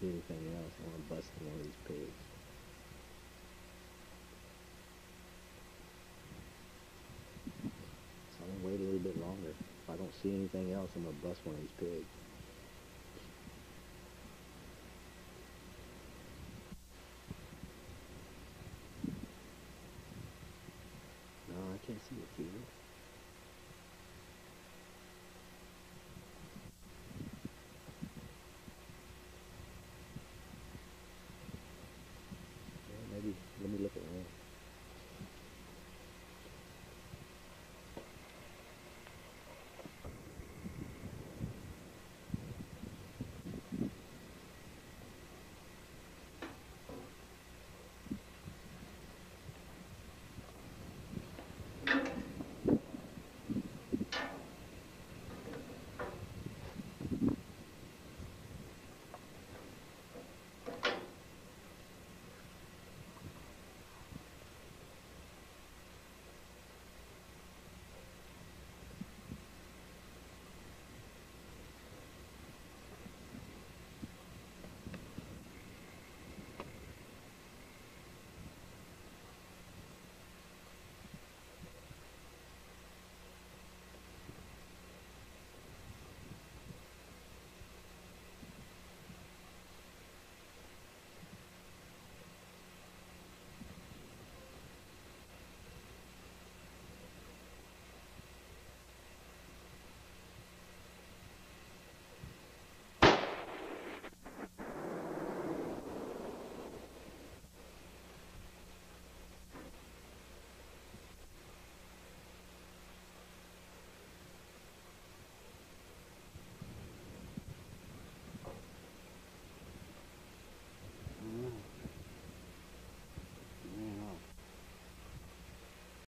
see anything else, I want to bust one of these pigs. So I'm gonna wait a little bit longer. If I don't see anything else, I'm gonna bust one of these pigs. No, I can't see a field. Yeah, maybe let me look around.